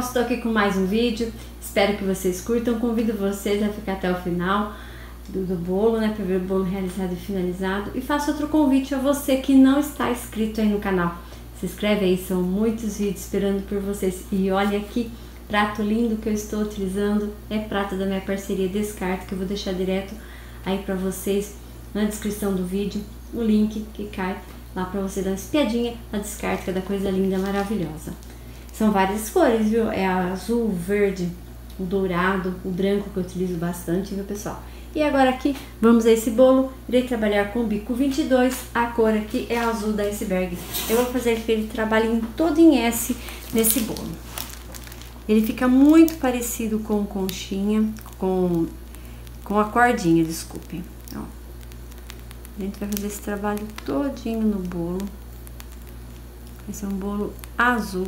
estou aqui com mais um vídeo. Espero que vocês curtam. Convido vocês a ficar até o final do bolo, né? Para ver o bolo realizado e finalizado. E faço outro convite a você que não está inscrito aí no canal. Se inscreve aí, são muitos vídeos esperando por vocês. E olha aqui, prato lindo que eu estou utilizando. É prato da minha parceria Descarte, que eu vou deixar direto aí para vocês na descrição do vídeo. O link que cai lá para você dar uma espiadinha na Descarte, da coisa linda, maravilhosa. São várias cores, viu? É azul, verde, o dourado, o branco que eu utilizo bastante, viu, pessoal? E agora aqui, vamos a esse bolo. Irei trabalhar com o bico 22, a cor aqui é azul da Iceberg. Eu vou fazer aquele trabalhinho todo em S nesse bolo. Ele fica muito parecido com conchinha, com a cordinha, desculpem. Ó, a gente vai fazer esse trabalho todinho no bolo. Esse é um bolo azul.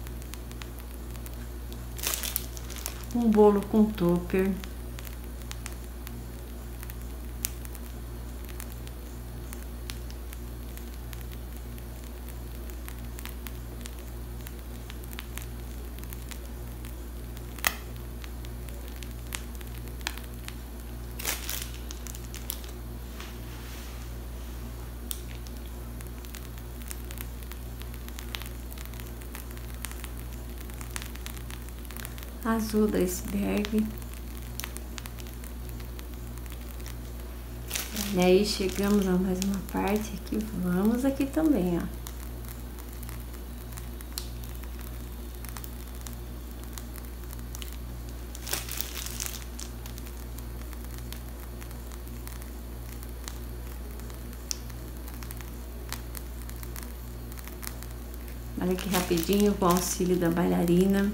Um bolo com topper. Azul da Iceberg. E aí chegamos a mais uma parte aqui, vamos aqui também, ó. Olha que rapidinho, com o auxílio da bailarina.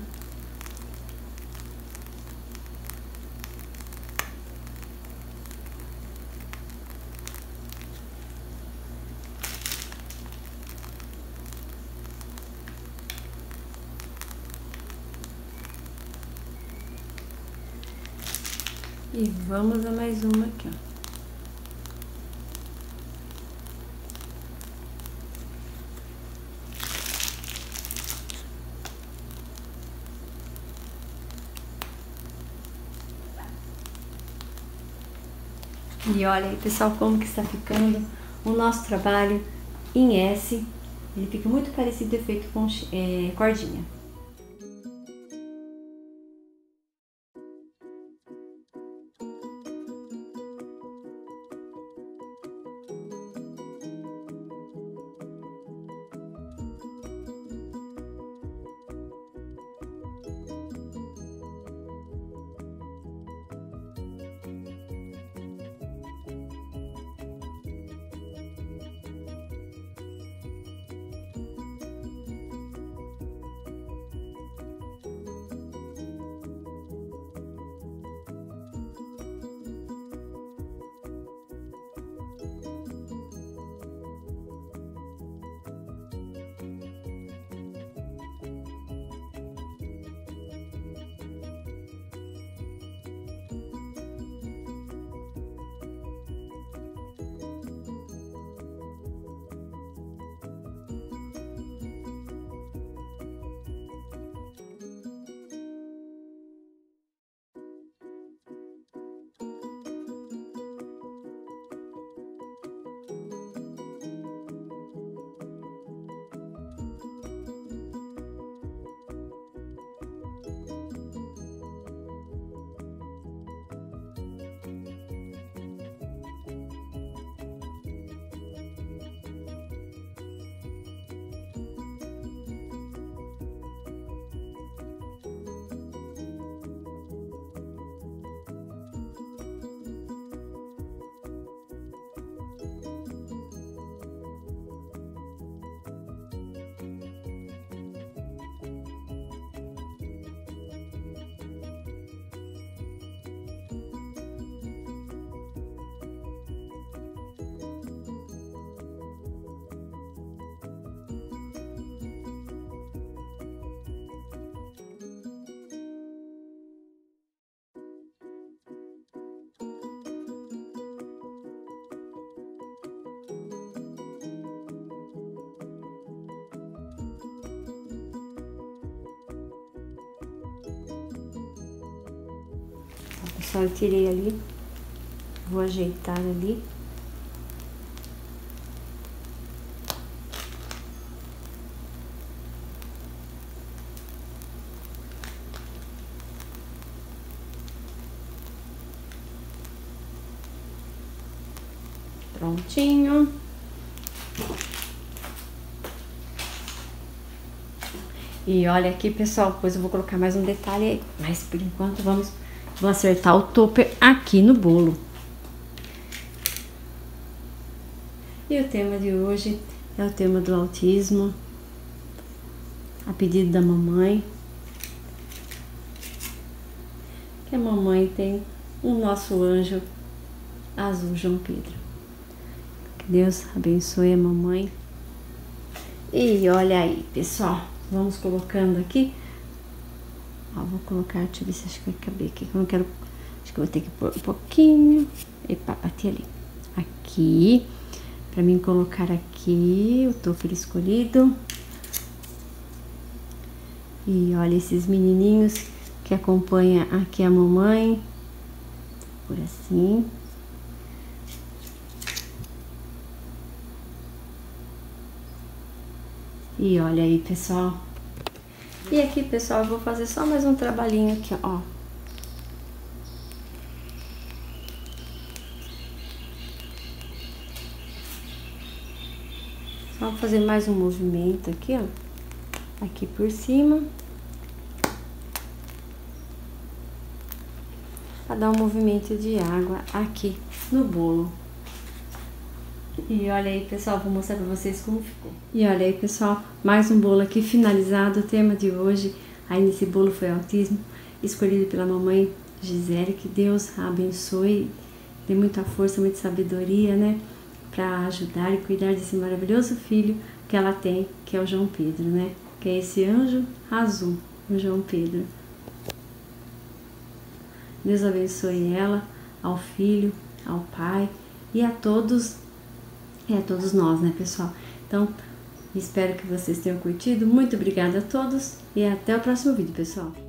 E vamos a mais uma aqui, ó. E olha aí, pessoal, como que está ficando o nosso trabalho em S. Ele fica muito parecido, efeito com cordinha. pessoal, eu tirei ali. Vou ajeitar ali. Prontinho. E olha aqui, pessoal, depois eu vou colocar mais um detalhe aí. Mas por enquanto vou acertar o topper aqui no bolo. E o tema de hoje é o tema do autismo, a pedido da mamãe. Que a mamãe tem o nosso anjo azul, João Pedro. Que Deus abençoe a mamãe. E olha aí, pessoal, vamos colocando aqui. Ó, vou colocar, deixa eu ver se acho que vai caber aqui. Eu não quero, acho que eu vou ter que pôr um pouquinho. Epa, bati ali. Aqui, pra mim colocar aqui o topper escolhido. E olha esses menininhos que acompanha aqui a mamãe. Por assim. E olha aí, pessoal. E aqui, pessoal, eu vou fazer só mais um trabalhinho aqui, ó. Só fazer mais um movimento aqui, ó. Aqui por cima. Pra dar um movimento de água aqui no bolo. E olha aí, pessoal, vou mostrar pra vocês como ficou. E olha aí, pessoal, mais um bolo aqui finalizado. O tema de hoje, aí nesse bolo foi autismo, escolhido pela mamãe Gisele. Que Deus a abençoe, dê muita força, muita sabedoria, né? Pra ajudar e cuidar desse maravilhoso filho que ela tem, que é o João Pedro, né? Que é esse anjo azul, o João Pedro. Deus abençoe ela, ao filho, ao pai e a todos nós, né, pessoal? Então, espero que vocês tenham curtido. Muito obrigada a todos e até o próximo vídeo, pessoal.